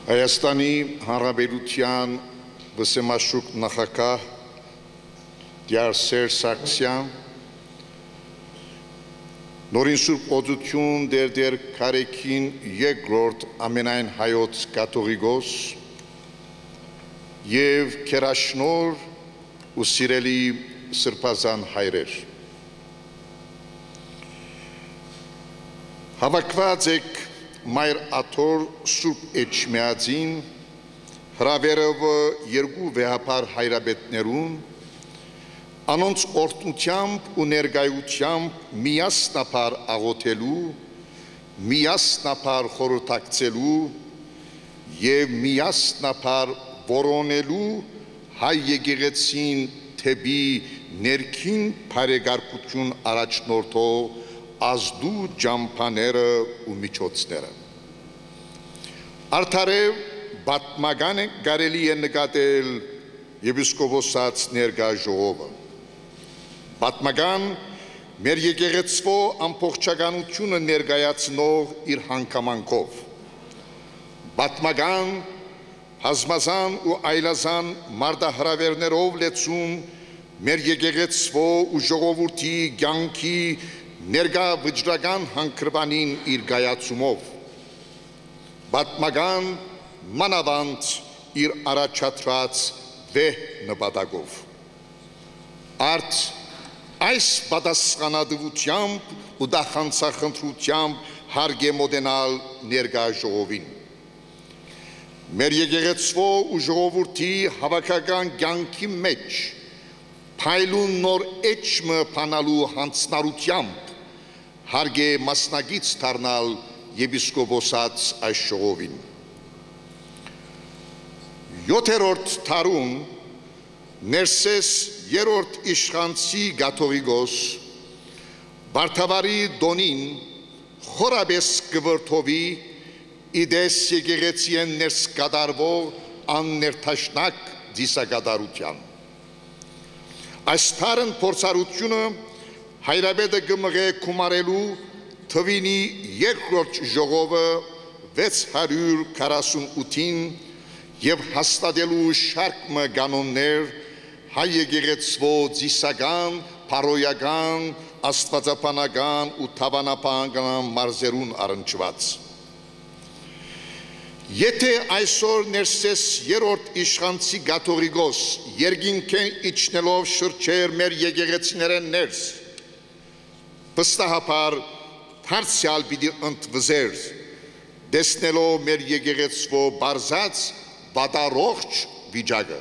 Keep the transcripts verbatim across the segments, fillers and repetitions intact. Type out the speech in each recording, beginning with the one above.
Հայաստանի Հանրապետության վսեմաշուկ նախագահ Դյար Սերժ Սարգսյան նորին Սուրբ Օծություն դեր դեր Քարեքին երկրորդ ամենայն հայոց կաթողիկոս եւ քերաշնոր ու սիրելի սրբազան հայրեր հավաքված եք Մայր աթոր Սուրբ Էջմիածին հրավերով երկու վեհապար հայրաբետներուն անոնց օրհնությամբ ու ներկայությամբ միասնապար աղոթելու, միասնապար խորհրդակցելու եւ միասնապար որոնելու հայ եկեղեցին թեպի ներքին բարեկարգություն առաջնորդող ազդու ջամփաները ու միջոցները արդարև բատմական կարելի է նկատել եպիսկոպոսաց ներկա ժողովը բատմական մեր եկեղեցվո ամբողջականությունը ներկայացնող իր հանգամանքով բատմական հազմազան ու այլազան մարտահրավերներով լեցուն մեր եկեղեցվո ու ժողովրդի կյանքի ներկա վճռական հանգրվանին իր գայացումով բատմական մանավանդ իր առաջադրած վեհ նպատակով արդ այս պատասխանատվությամբ ու դախանցախնդրությամբ հարգ է մոտենալ ներկա ժողովին մեր եկեղեցվո ու ժողովրդի հավաքական կյանքի մեջ փայլուն նոր էջմը փանալու հանձնարարությամբ հարգ է մասնագից դառնալ եպիսկոպոսաց այս ժողովին յոթերորդ դարում ներսես երրորդ իշխանցի կաթողիկոս Վարդավառի Դոնին խորաբես կվրթովի իդես եկեղեցիեն ներս կատարվող աններթաշնակ դիսակատարության այս թարն փորձառությունը հայրաբեդը գմղե կումարելու թվինի երկրորդ ժողովը վեց հարյուր քառասունութին և հաստատելու շարք կանոններ հայ եկեղեցվո ծիսական, փարոյական, աստվածապանական ու թավանապանական մարզերուն առնչված Եթե այսօր ներսես երրորդ իշխանցի կաթողիկոս երկինքեն իջնելով շրջեր մեր եկեղեցիներեն ներս վստահաբար դարձյալ պիտի ընդվզեր տեսնելով մեր եկեղեցվո բարձած վատառողջ վիճակը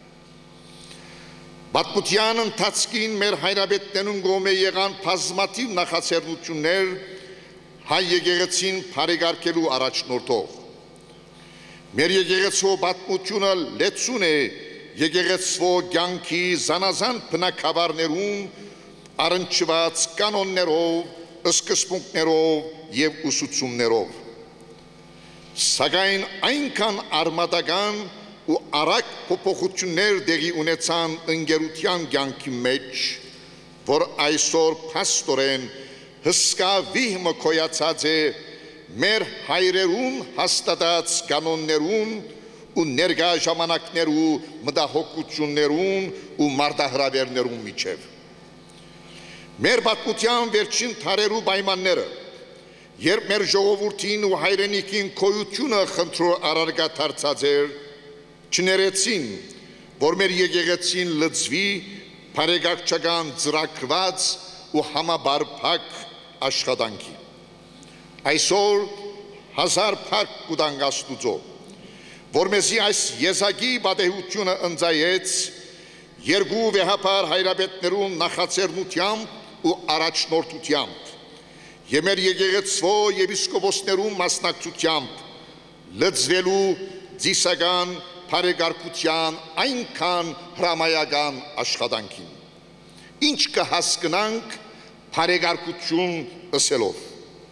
Պատմության ընթացքին մեր հայրաբետներուն կողմէ եղան բազմաթիվ նախաձեռնություններ հայ եկեղեցին բարեկարգելու առաջնորդող Մեր եկեղեցվո պատմությունը լեցուն է եկեղեցվո կյանքի զանազան բնագավառներում առնչված կանոններով, սկզբունքներով և ուսուցումներով Սակայն այնքան արմատական ու արագ փոփոխություններ տեղի ունեցան ընկերության կյանքի մեջ, որ այսօր փաստորեն հսկա վիհմը քոյացած է մեր հայրերուն հաստատած կանոններուն ու ներկա ժամանակներու մտահոգություններուն ու մարտահրավերներուն միջև Մեր պատմության վերջին դարերու պայմանները երբ մեր ժողովրդին ու հայրենիքին քոյությունը խնդրող առարգա դարձած էր չներեցին որ մեր եկեղեցին լծվի բարեկարգչական ծրագրված ու համաբարփակ աշխատանքի Այսօր հազար փառք կուտանք Աստուծո, որմեսի այս եզակի պատեհությունը ընծայեց երկու վեհապար հայրաբետներուն նախաձեռնությամբ ու առաջնորդությամբ և մեր եկեղեցվո եպիսկոպոսներուն մասնակցությամբ լծվելու ծիսական բարեկարգության այնքան հրամայական աշխատանքին Ինչ կհասկնանք բարեկարգություն ըսելով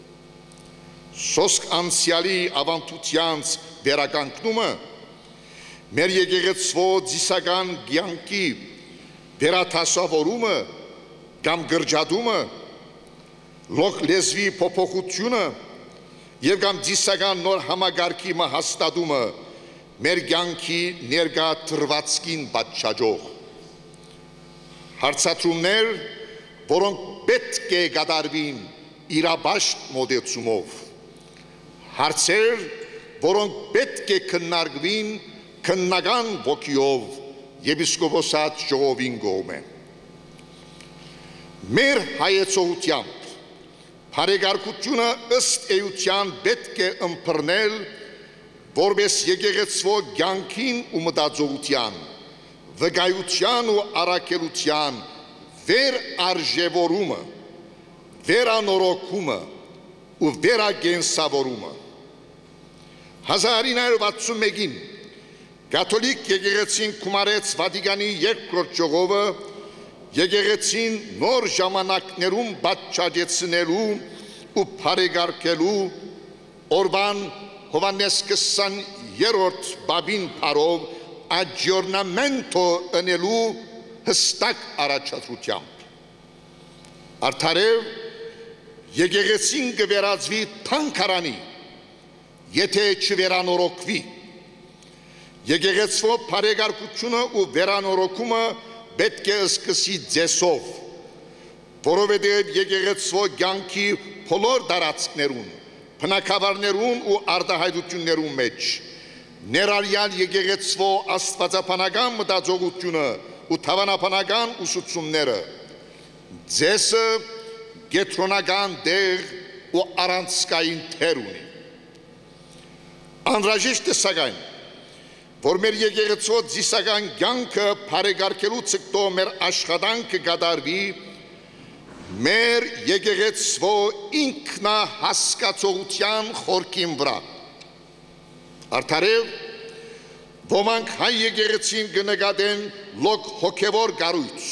Սոսկ անցյալի ավանդությանց վերականգնումը մեր եկեղեցվո ծիսական կյանքի վերաթասավորումը կամ գրջադումը լոկ լեզվի փոփոխությունը Եվ կամ դիսական նոր համագարկի հաստատումը մեր կյանքի ներկա դրվածքին պատշաճող հարցադրումներ, որոնք պետք է կատարվին իրաբաշտ մոտեցումով, հարցեր, որոնք պետք է քննարկվին քննական ոգիով եպիսկոպոսատ ժողովին կողմէ։ Մեր հայեցողությամբ բարեկարգությունը ըստ էության պետք է ըմբռնել որպես եկեղեցվո կյանքին ու մտածողության, վկայության ու առաքելության վերարժևորումը, վերանորոգումը ու վերագենսավորումը։ հազար ինը հարյուր վաթսունմեկին կաթոլիկ եկեղեցին կումարեց Վատիկանի երկրորդ ժողովը եկեղեցին նոր ժամանակներում պատշաճեցնելու ու բարեկարգելու օրվան Հովհաննես քսաներորդ բաբին փարով աջորնամենտո ընելու հստակ առաջադրությամբ։ Արդարև եկեղեցին կվերածվի թանքարանի, եթե չվերանորոգվի։ Եկեղեցվո բարեկարգությունը ու վերանորոգումը պետք է սկսի ձեսով, որովհետև եկեղեցվո կյանքի բոլոր տարածքներում, բնակավարներում ու արտահայտություններում մեջ ներառյալ եկեղեցվո աստվածաբանական մտածողությունը ու թավանաբանական ուսուցումները ձեսը կենտրոնական դեր ու առանցքային թեր ունի։ Անհրաժեշտ է սակայն, որ մեր եկեղեցվո ձիսական կյանքը բարեկարգելու ցկտո մեր աշխատանքը կատարվի մեր եկեղեցվո ինքնահասկացողության խորքին վրա։ Արդարև ոմանք հայ եկեղեցին կնկատեն լոկ հոգևոր կառույց,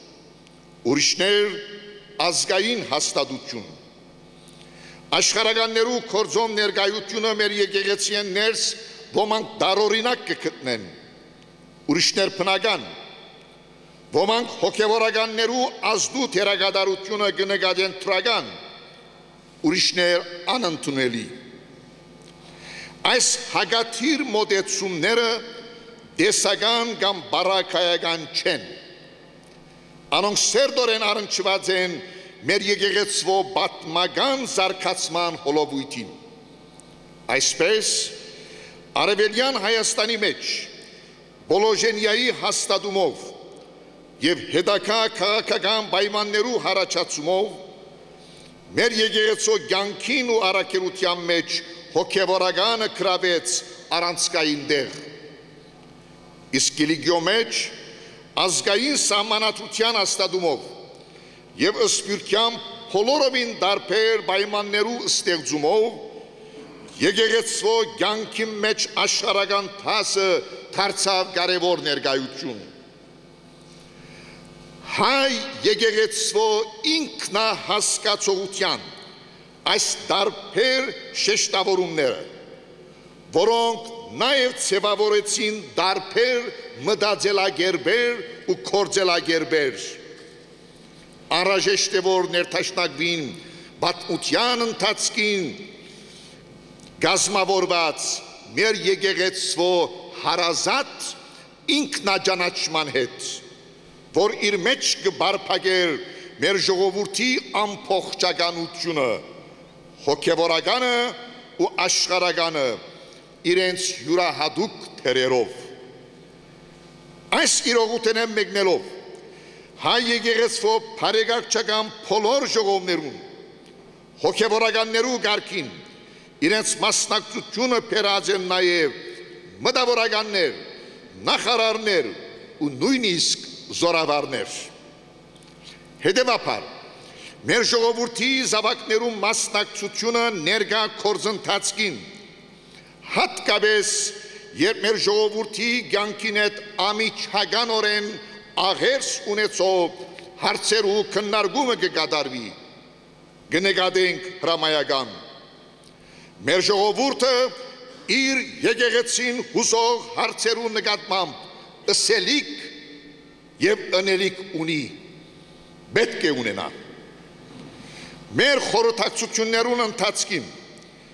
ուրիշներ ազգային հաստատություն։ Աշխարհականներու կորձոն ներկայությունը մեր եկեղեցին ներս ոմանք դարօրինակ կգտնեն, ուրիշներ բնական, ոմանք հոգևորականներու ազդու թերակատարությունը կնկատեն տրական, ուրիշներ անընդունելի։ Այս հագաթիր մոտեցումները տեսական կամ բարակայական չեն, անոնք սերտորեն առնչված են մեր եկեղեցվո պատմական զարգացման հոլովույթին։ Այսպես Արևելյան Հայաստանի մեջ Բոլոժենիայի հաստատումով և հետագա քաղաքական պայմաններու հարաճացումով մեր եկեղեցու կյանքին ու առաքելության մեջ հոգևորականը գրավեց առանցքային տեղ։ Իսկ Կիլիկիո մեջ ազգային սահմանադրության հաստատումով և ըսպյուրքյան բոլորովին տարբեր պայմաններու ստեղծումով եկեղեցվո կյանքի մեջ աշխարհական դասը դարձավ կարևոր ներկայություն։ Հայ եկեղեցվո ինքնահասկացողության այս տարբեր շեշտավորումները, որոնք նաև ձևավորեցին տարբեր մտածելակերպեր ու գործելակերպեր, անհրաժեշտ է որ ներդաշնակվին պատմության ընթացքին գազմավորված մեր եկեղեցվո հարազատ ինքնաճանաչման հետ, որ իր մեջ կբարփակեր մեր ժողովրդի ամբողջականությունը, հոգևորականը ու աշխարհականը իրենց յուրահատուկ թերերով։ Այս իրողութենեմ մեկնելով հայ եկեղեցվո բարեկարգչական բոլոր ժողովներուն հոգևորականներու կարգին իրենց մասնակցությունը բերած են նաև մտավորականներ, նախարարներ ու նույնիսկ զորավարներ։ Հետևաբար մեր ժողովրդի զավակներու մասնակցությունը ներկա գործընթացքին հատկապես երբ մեր ժողովրդի կյանքին հետ ամիջականորեն աղերս ունեցող հարցերու քննարկումը կկատարվի, կնկատենք հրամայական։ Մեր ժողովուրդը իր եկեղեցին հուսող հարցերու նկատմամբ ըսելիք և ընելիք ունի, պետք է ունենա։ Մեր խորհրդակցություններուն ընթացքին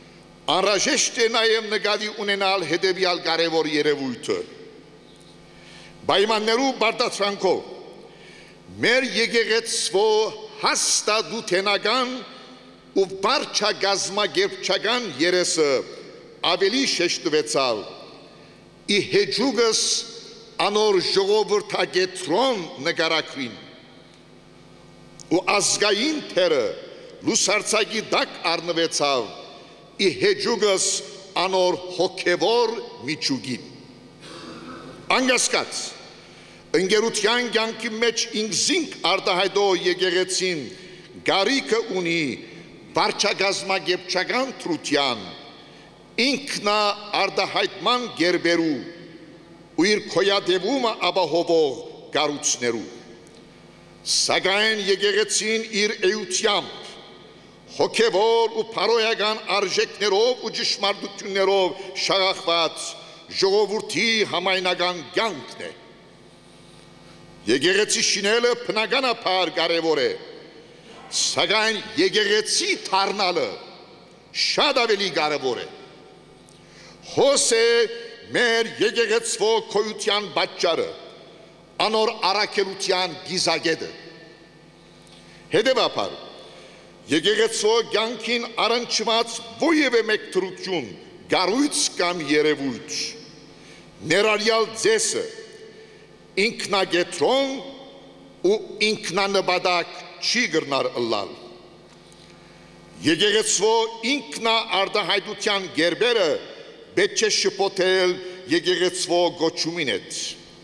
Անհրաժեշտ է նաև նկատի ունենալ հետևյալ կարևոր երևույթը. պայմաններու բարդացրանքով մեր եկեղեցու հաստատութենական ու վարչագազմագերբչական երեսը ավելի շեշտվեցավ, ի հեջուկս անոր ժողովրդագետրոն նկարակրին ու ազգային թերը լուսարցակի տակ առնվեցավ, ի հեջուկս անոր հոգևոր միջուկին։ Անգասկած, ընկերության կյանքի մեջ ինքզինք արտահայտող եկեղեցին գարիքը ունի վարչագազմագերբչական թրության, ինքնա արտահայտման գերբերու ու իր քոյադևումը ապահովող կառույցներու։ Սակայն եկեղեցին իր էությամբ, հոգևոր ու փարոյական արժեքներով ու ճշմարտություններով շաղախված ժողովրդի համայնական կյանքն է։ Եկեղեցի շինելը բնականաբար կարևոր է, սակայն եկեղեցի դառնալը շատ ավելի կարևոր է։ Հոս է մեր եկեղեցվո քոյության պատճառը, անոր առաքելության գիզագետը։ Հետևաբար, եկեղեցվո կյանքին առնչված որևէ մեկ թրություն, կառույց կամ երևույթ, ներառյալ ձեսը, ինքնագետրոն ու ինքնանպատակ չի գրնար ըլլալ։ Եկեղեցվո ինքնաարտահայտության գերբերը պետք է շփոթել եկեղեցվո գոչումին հետ։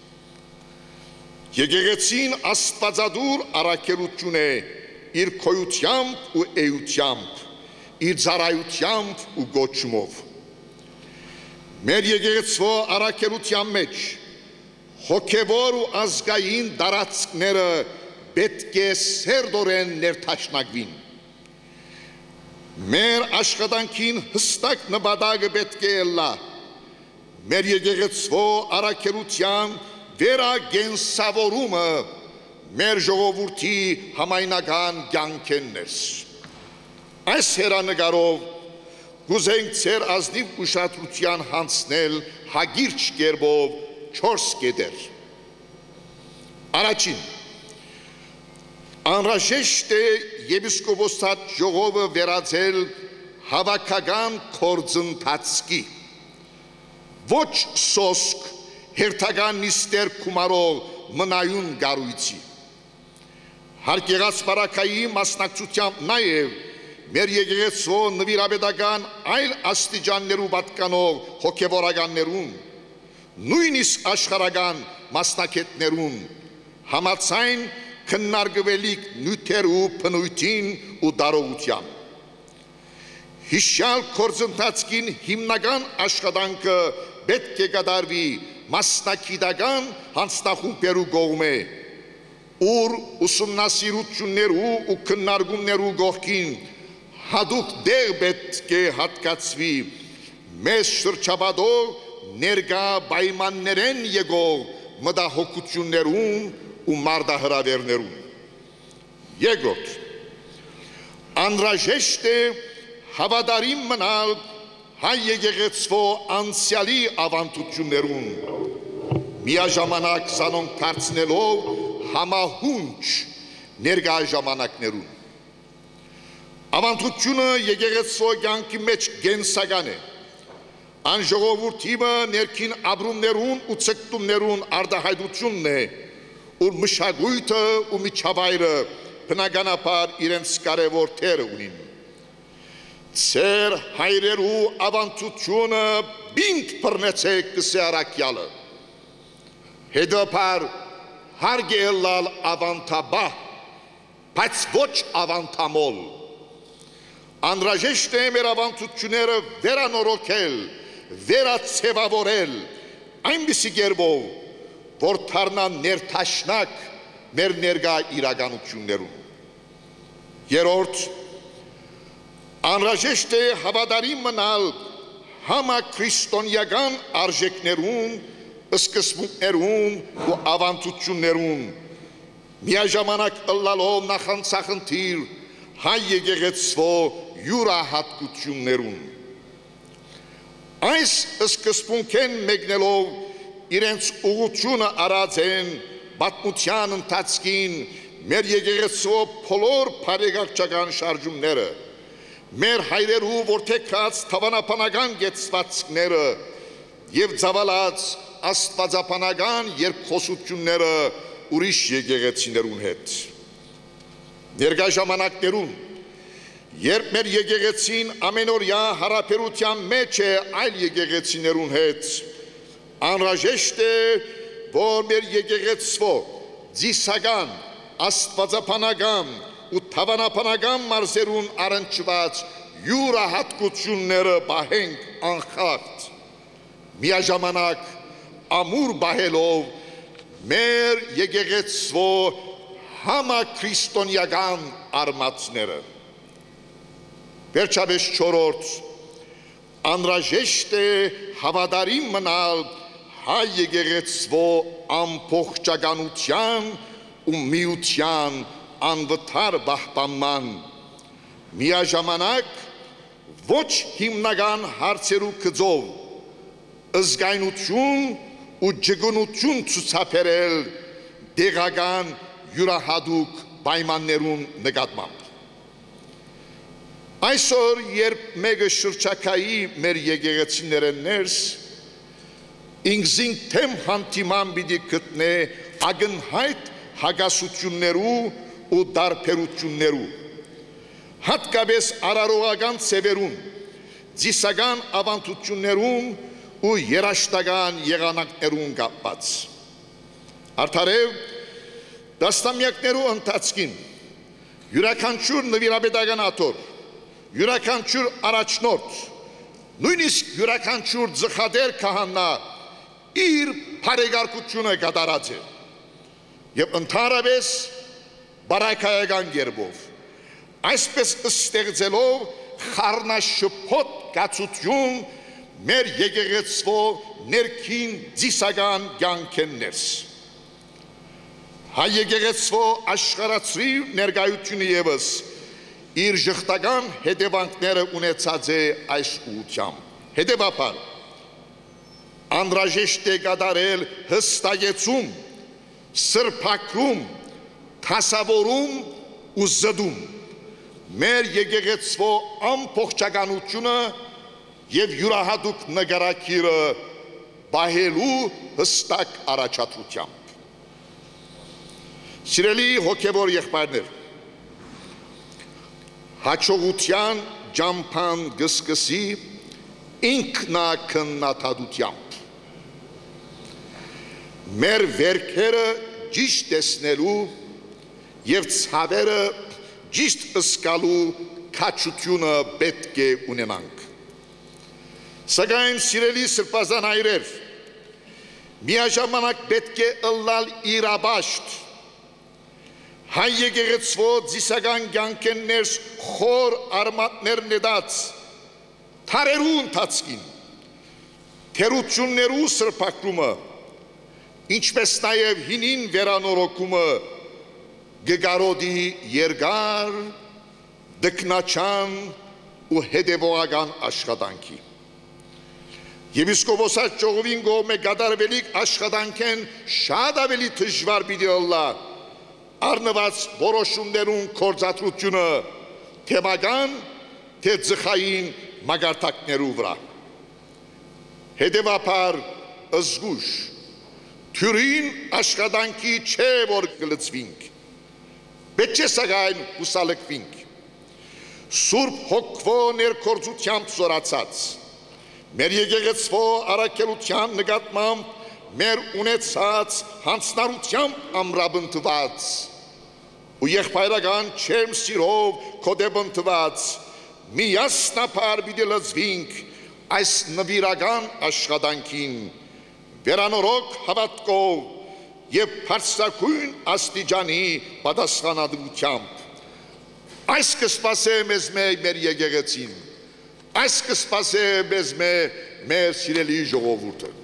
Եկեղեցին աստվածադուր առաքելություն է իր քոյությամբ ու էությամբ, իր ծառայությամբ ու գոչումով։ Մեր եկեղեցվո առաքելության մեջ հոգևոր ու ազգային տարածքները պետք է սերտորեն ներդաշնակվին։ Մեր աշխատանքին հստակ նպատակը պետք է ելլա մեր եկեղեցվո առաքելության վերագենսավորումը մեր ժողովրդի համայնական կյանքերն։ Այս հեռանկարով կուզենք ձեր ազնիվ ուշադրության հանձնել հագիրճ կերպով չորս կետեր։ Առաջին, անհրաժեշտ է եպիսկոպոսատ ժողովը վերածել հավաքական գործընթացի, ոչ սոսկ հերթական նիստեր գումարող մնայուն կառույցի։ Հարկեղած բարակայի մասնակցությամբ նաև մեր եկեղեցվո նվիրապետական այլ աստիճաններու պատկանող հոգևորականներուն, նույնիսկ աշխարհական մասնակիցներուն համաձայն քննարկվելիք նյութերու բնույթին ու դարողությամբ։ Հիշյալ գործընթացքին հիմնական աշխատանքը պետք է կատարվի մասնակիտական հանձնախումբերու կողմէ, ուր ուսումնասիրություններու ու քննարկումներու կողքին հատուկ դեր պետք է հատկացվի մեզ շրջապատող ներկա պայմաններեն եկող մտահոգություններուն ու մարտահրավերներուն։ Երկրորդ, անհրաժեշտ է հավատարիմ մնալ հայ եկեղեցվո անցյալի ավանդություններուն, միաժամանակ սանոնք դարձնելով համահունչ ներկա ժամանակներուն։ Ավանդությունը եկեղեցվո կյանքի մեջ կենսական է, ան ժողովրդի ներքին ապրումներուն ու ցկտումներուն արտահայտությունն է, ուր մշակույթը ու միջավայրը բնականաբար իրենց կարևոր թերը ունին։ Ձեր հայրերու ավանդությունը բինտ բռնեցեք կսեարակյալը, հետապար հարկ է ելալ ավանդաբահ, բայց ոչ ավանդամոլ։ Անհրաժեշտ է մեր ավանդությունները վերանորոգել, վերացևավորել այնպիսի կերպով, որ դառնան ներդաշնակ մեր ներկա իրականություններում։ Երրորդ, անհրաժեշտ է հավատարիմ մնալ համաքրիստոնեական արժեքներուն, սկզբունքներուն ու ավանդություններուն, միաժամանակ ըլլալով նախանցախնդիր հայ եկեղեցվո յուրահատկություններուն։ Այս սկզբունքեն մեկնելով իրենց ուղղությունը արած են պատմության ընթացքին մեր եկեղեցու բոլոր բարեգործական շարժումները, մեր հայրերու որդեկած թավանապանական գեցվածքները եւ ցավալած աստվածապանական երկխոսությունները ուրիշ եկեղեցիներուն հետ։ Ներկա ժամանակներում, երբ մեր եկեղեցին ամենօրյա հարաբերության մեջ է այլ եկեղեցիներուն հետ, անհրաժեշտ է, որ մեր եկեղեցվո ձիսական, աստվածապանական ու թավանապանական մարզերուն առնչված յուրահատկությունները պահենք անխախտ, միաժամանակ ամուր պահելով մեր եկեղեցվո համաքրիստոնեական արմատները։ Վերջապես չորրորդ, անհրաժեշտ է հավատարիմ մնալ հայ եկեղեցվո ամբողջականության ու միության անվտար պահպանման, միաժամանակ ոչ հիմնական հարցերու գծով զգայնություն ու ջգունություն ցուցաբերել դեղական յուրահատուկ պայմաններուն նկատմամբ։ Այսօր, երբ մեկը շրջակայի մեր եկեղեցիները ներս, ինքզին թեմ հանդիման պիտի գտնե ակնհայտ հակասություններու ու տարբերություններու, հատկապես արարողական ծևերուն, ձիսական ավանդություններուն ու երաշտական եղանակներուն կապված։ Արդարև, տասնամյակներու ընթացքին յուրաքանչյուր նվիրապետական աթոռ, յուրաքանչյուր առաջնորդ, նույնիսկ յուրաքանչյուր ծխադեր քահանա իր բարեկարգությունը կատարած է եւ ընդհանրապես բարակայական կերպով, այսպես ստեղծելով խառնաշփոթ կացություն մեր եկեղեցվո ներքին ձիսական կյանքեն ներս։ Հայ եկեղեցվո աշխարհացրիվ ներկայությունը ևս իր ժխտական հետևանքները ունեցած է այս ուղղությամբ։ Հետևաբար, անհրաժեշտ է կատարել հստակեցում, սրբակրում, թասավորում ու զդում մեր եկեղեցվո ամբողջականությունը եւ յուրահատուկ նկարագիրը պահելու հստակ առաջադրությամբ։ Սիրելի հոգևոր եղբայրներ, հաջողության ջամփան գսկսի ինքնակննադատությամբ։ Մեր վերքերը ճիշտ տեսնելու եւ ցավերը ճիշտ ըսկալու քաջությունը պետք է ունենանք։ Սակայն սիրելի սրբազան հայրեր, միաժամանակ պետք է ըլլալ իրաբաշտ հայ եկեղեցվո ձիսական կյանքեն ներս խոր արմատներ նետած թարերու ընթացքին, թերություններու սրբակրումը, ինչպես նաև հինին վերանորոգումը գգարոդի երկար, դքնաչան ու հետևողական աշխատանքի։ Եպիսկոպոսաց ժողովին կողմէ կատարվելիք աշխատանքեն շատ ավելի դժվար պիտի ըլլա առնված որոշումներուն կործածությունը թեմական, թե ձխային մագարտակներու վրա։ Հետևաբար զգուշ, թյուրին աշխատանքի չէ, որ կլծվինք, պետք չէ սակայն հուսալքվինք։ Սուրբ հոգվո ներկործությամբ զորացած, մեր եկեղեցվո առաքելության նկատմամբ մեր ունեցած հանցնառությամբ ամրապնդված ու եղբայրական չեմ սիրով կոդեպնդված միասնապար պիտի լծվինք այս նվիրական աշխատանքին վերանորոգ հավատքով եւ բարձրագույն աստիճանի պատասխանատվությամբ։ Այս կսպասե մեզ մեր եկեղեցին, այս կսպասե մեզ մեր սիրելի ժողովուրդը։